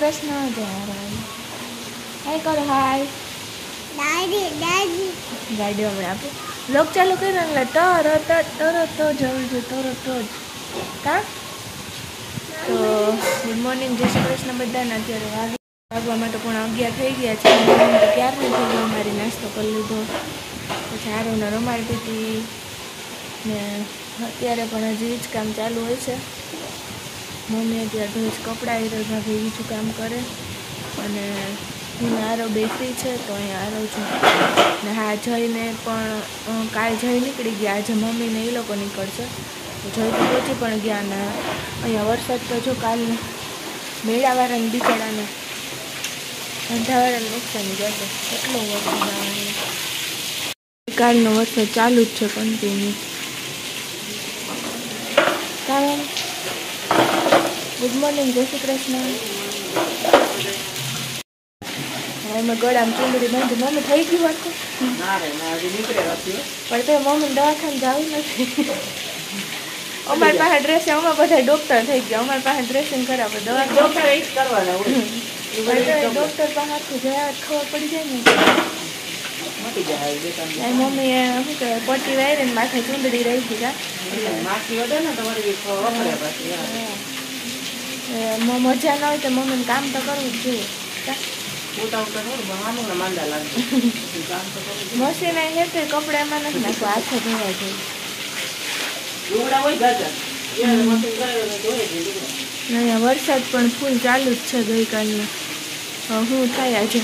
કૃષ્ણ જય રામ. હાય કરો હાય. ગાડી હમણાં આપો. લોક ચાલુ કર્યો એટલે તરત જવું છે તરત જ. કા તો ગુડ મોર્નિંગ, જય શ્રી કૃષ્ણ બધાને. અત્યારે વાગવામાં તો પણ 11 થઈ ગયા છે. મોર્નિંગ તો ક્યારનું થઈ ગયો. અમારી નાસ્તો કરી લીધો, પછી આરોને રમાડતી હતી ને અત્યારે પણ હજી જ કામ ચાલુ હોય છે. મમ્મી અત્યારે તો જ કપડાં ભાભી બીજું કામ કરે અને હું આરવ બે ફ્રી છે તો અહીંયા આરવ છું. ને હા, જઈને પણ કાલે જઈ નીકળી ગયા, આજે મમ્મીને એ લોકો નીકળશે તો જઈ તો પહોંચી પણ ગયા. ને અહીંયા વરસાદ તો જો કાલ મેળાવાળાને બિચારાને અંધાવાળાને નુકસાન જશે એટલો વરસાદ આવવાનો. કાલનો વરસાદ ચાલુ જ છે કન્ટિન્યુ. કારણ ગુડ મોર્નિંગ, જય શ્રી કૃષ્ણ. એમાં ગળામાં ચૂંદડી બાંધી મમ્મી થઈ ગયું વાત પણ તો મમ્મી દવાખાને જવું નથી. અમારી પાસે ડ્રેસિંગ, અમે બધા ડોક્ટર થઈ ગયા, અમારી પાસે ડ્રેસિંગ કરાવે દવા ડોક્ટર પાસે આખું જયા ખબર પડી જાય ને. મમ્મીએ શું કહેવાય પટ્ટી વાયરે ને માથે ચૂંદડી રહી ગઈ. મજા ના હોય તો મમ્મીને કામ તો કરવું જ જોઈએ. મશીન અહીં હેઠે કપડા એમાં નથી નાખવા, હાથે ધોવા જોઈએ. અહીંયા વરસાદ પણ ફૂલ ચાલુ જ છે ગઈકાલનો. શું થાય આજે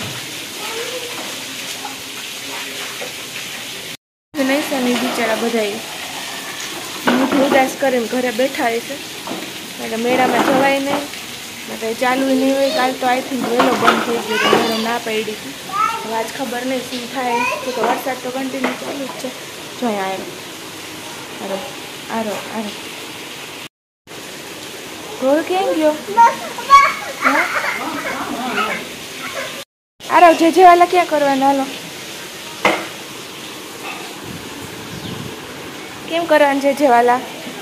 નહીં છે ને બિચારા બધા મોઢું ઉદાસ કરીને ઘરે બેઠા છે એટલે મેળામાં જવાય નહીં ને કંઈ ચાલુ નહીં હોય. કાલ તો આઈ થિંક વહેલો બંધ થઈ ગયો તો મેળો ના પડી હતી. હવે આજ ખબર નહીં શું થાય. તો વરસાદ તો કન્ટિન્યુ ચાલુ જ છે. જો અહીંયા આરો ઢોલ કેમ ગયો? આરવ જે વાલા ક્યાં કરવાના? હાલો કેમ કરવાના જે વાલા?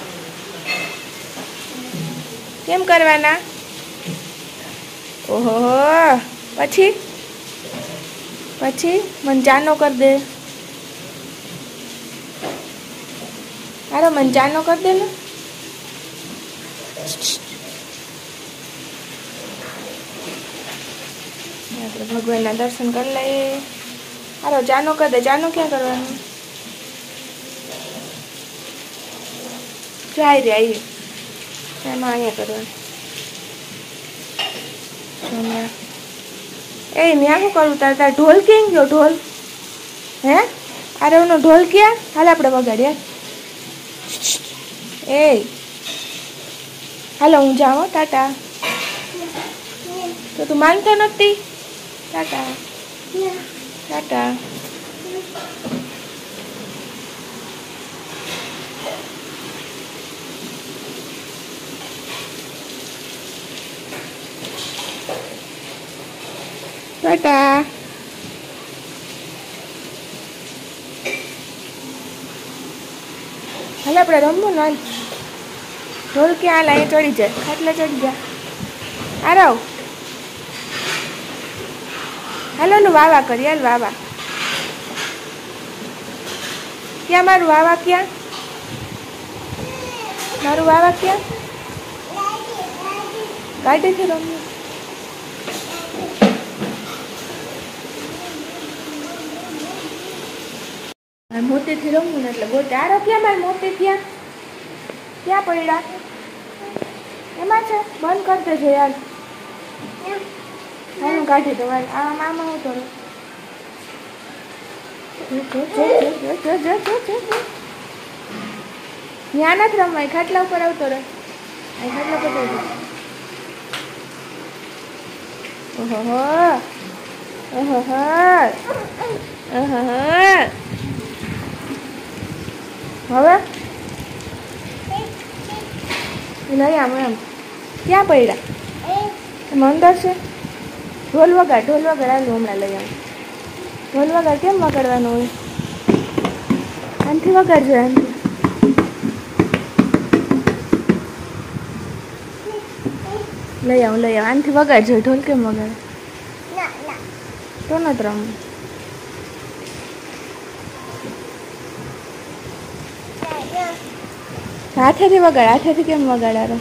કેમ કરવાના? ઓહો પછી મને ચાનો કરી દે. હારો મને ચાનો કરી દે ને. આપણે ભગવાનના દર્શન કરી લઈએ. હારો ચાનો કરી દે. ચાનો ક્યાં કરવાનું? જાય રે આવી એમાં અહીંયા કરવાનું. એ ત્યાં શું કરું? તાર ઢોલ કેમ ગયો? ઢોલ હે આરવનો ઢોલ ક્યાં? હાલ આપણે વગાડ્યા. એ હાલો હું જાઉં. ટાટા. તો તું માનતો નથી? ટાટા ટાટા. ટાટા. હાલ આપણે રમવું ને. ઢોલ ક્યાં? હાલ અહીંયા ચડી જાય. ખાટલે ચડી ગયા. આરવ હાલો નું વાવા કરી. હાલ વાવા. ક્યાં મારું વાવા? ક્યાં મારું વાવા? ક્યાં? ગાડીથી રમવું. મોતીથી રમવું ને એટલે ગોતે. આરો ક્યાં? મારે મોતી ક્યાં પડ્યા? એમાં છે. બંધ કરી દેજો યાર. હું કાઢી દઉં. આમાં હું તો ત્યાં નથી રમવાય. ખાટલા ઉપર આવતો રહે. ખાટલા પર હવે નહીં આમ એમ. ક્યાં પડ્યા? એમાં અંદર છે. ઢોલ વગાડ. આવું હમણાં લઈ આવું. ઢોલ વગાડ. કેમ વગાડવાનો હોય? આનથી વગાડજો. આનથી લઈ આવું આનાથી વગાડજો. ઢોલ કેમ વગાડે? તો નથી રમવું. હાથેથી વગાડ. હાથેથી કેમ વગાડારો?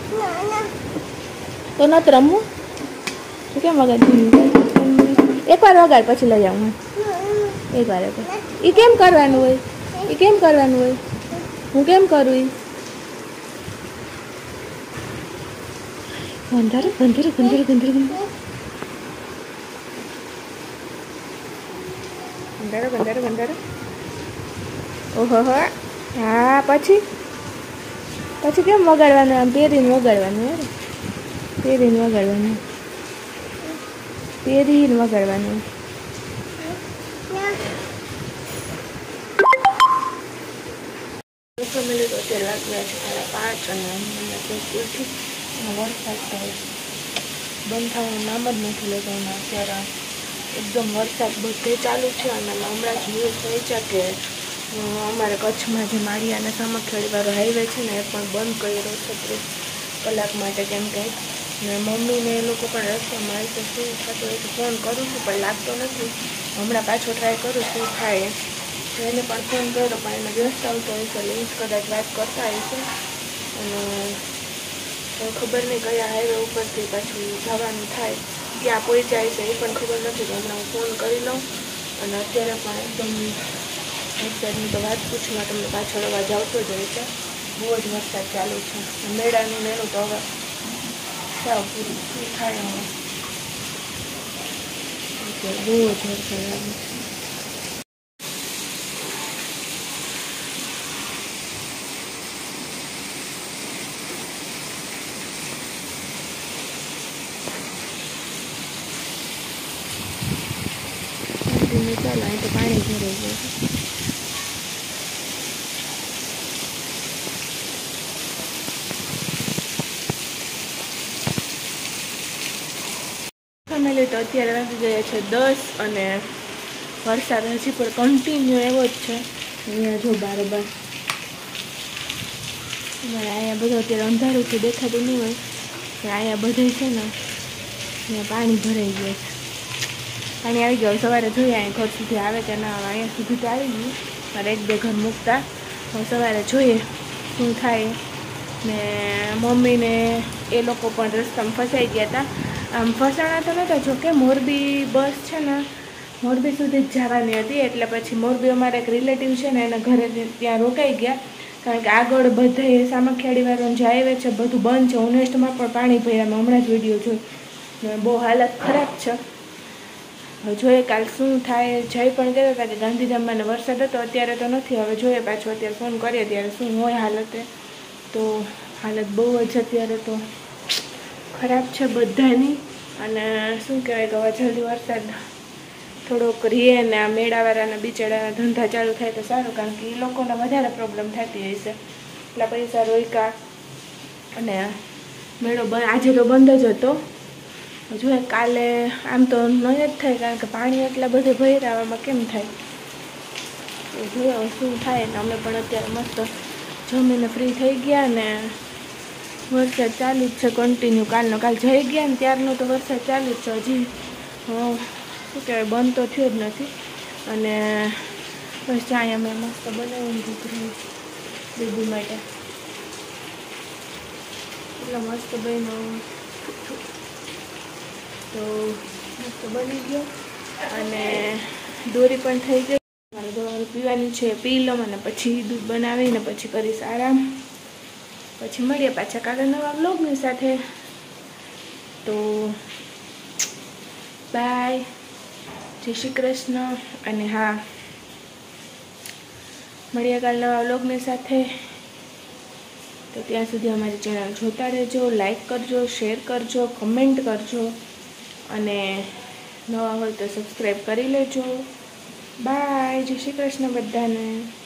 તો નથી રમવું. તો કેમ વગાડતી? એકવાર વગાડ પછી લઈ આવું. એકવાર એ કેમ કરવાનું હોય? એ કેમ કરવાનું હોય? હું કેમ કરું? એ ગંધારું ગંધારું ગંધારું ગંધારું ગંધારું ગંધારું ગંધારું. ઓહો હો. હા પછી કેમ વગાડવાનું? આમ પહેરીને વગાડવાનું. યાર પહેરીને વગાડવાનું. પહેરીને વગાડવાનું. ફેમિલી તો અત્યારે વાગ્યા છે 5:30 અને સ્કૂલથી વરસાદ તો બંધ થવાનું નામ જ નથી લેતો. અત્યારે એકદમ વરસાદ બધે ચાલુ છે. અને હમણાં જ ન્યૂઝ થઈ છે કે અમારે કચ્છમાં જે માળિયાના સામખિયાળીવાળો હાઈવે છે ને એ પણ બંધ કર્યો છે 30 કલાક માટે. કેમ કે ને મમ્મીને એ લોકો પણ રસ્તામાં આવી તો શું થતું હોય તો ફોન કરું છું પણ લાગતો નથી. હમણાં પાછો ટ્રાય કરું શું થાય. એને પણ ફોન કર્યો પણ એને વ્યસ્ત આવતો હોય છે. લિંક કદાચ વાત કરતા હશે અને ખબર નહીં કયા હાઈવે ઉપરથી પાછું જવાનું થાય, ક્યાં પહોંચાય છે એ પણ ખબર નથી. તો હમણાં હું ફોન કરી લઉં. અને અત્યારે પણ એકદમ વરસાદની તો વાત પૂછમાં તમને પાછળ અવાજ આવતો જ હોય છે. બહુ જ વરસાદ ચાલુ છે. મેળાનું મેળું તો હવે સાવ પૂરું શું થાય હવે. બહુ જ વરસાદ આવે છે. ચાલો અહીં તો પાણી ભરાઈ ગયું છે. ફેમિલી તો અત્યારે વાગી ગયા છે 10 અને વરસાદ હજી પણ કન્ટિન્યુ એવો જ છે. અહીંયા જો બારોબાર અહીંયા બધું અત્યારે અંધારુંથી દેખાતું નહીં હોય પણ અહીંયા બધે છે ને અહીંયા પાણી ભરાઈ ગયું છે. પાણી આવી ગયું. સવારે જોઈએ અહીં ઘર સુધી આવે કે ના આવે. અહીંયા સુધી તો આવી ગયું મારે 1-2 ઘર મૂકતા. સવારે જોઈએ શું થાય. ને મમ્મીને એ લોકો પણ રસ્તામાં ફસાઈ ગયા હતા. આમ ફસાણા તો નહોતા, જોકે મોરબી બસ છે ને મોરબી સુધી જ જવાની હતી. એટલે પછી મોરબી અમારે એક રિલેટિવ છે ને એના ઘરે ત્યાં રોકાઈ ગયા. કારણ કે આગળ બધે સામખિયાળીવાળાનું જે હાઈવે છે બધું બંધ છે. ઓનેસ્ટમાં પણ પાણી ભર્યા. હમણાં જ વિડીયો જોઈ. બહુ હાલત ખરાબ છે. જોઈએ કાલ શું થાય. જય પણ કહેતા હતા કે ગાંધીધામમાં વરસાદ હતો, અત્યારે તો નથી. હવે જોઈએ પાછું અત્યારે ફોન કરીએ ત્યારે શું હોય હાલતે. તો હાલત બહુ જ અત્યારે તો ખરાબ છે બધાની. અને શું કહેવાય કે હવે જલ્દી વરસાદ થોડોક રીએ ને આ મેળાવાળાના બિચારાના ધંધા ચાલુ થાય તો સારું. કારણ કે એ લોકોને વધારે પ્રોબ્લેમ થતી હશે. એટલા પૈસા રોક્યા અને મેળો આજે તો બંધ જ હતો. જોઈએ કાલે આમ તો નહીં જ થાય કારણ કે પાણી એટલા બધે ભરાવામાં કેમ થાય. તો જોઈએ શું થાય. ને અમે પણ અત્યારે મસ્ત જમીને ફ્રી થઈ ગયા ને વરસાદ ચાલુ જ છે કન્ટિન્યુ. કાલ જઈ ગયા ને ત્યારનો તો વરસાદ ચાલુ જ છે. હજી શું કહેવાય બંધ તો થયો જ નથી. અને બસ ચાય અમે મસ્ત બનાવીને દીકરી બેબી માટે એટલો મસ્ત બન્યો. તો મસ્ત બની ગયો અને દોરી પણ થઈ ગઈ. મારે દોરી પીવાની છે પી લઉં અને પછી દૂધ બનાવીને પછી કરીશ આરામ. પછી મળીએ પાછા કાલે નવા વ્લોગની સાથે. તો બાય, જય શ્રી કૃષ્ણ. અને હા મળીએ કાલે નવા વ્લોગની સાથે. તો ત્યાં સુધી અમારી ચેનલ જોતા રહેજો, લાઈક કરજો, શેર કરજો, કમેન્ટ કરજો અને નવા હોય તો સબસ્ક્રાઈબ કરી લેજો. બાય, જય શ્રી કૃષ્ણ બધાને.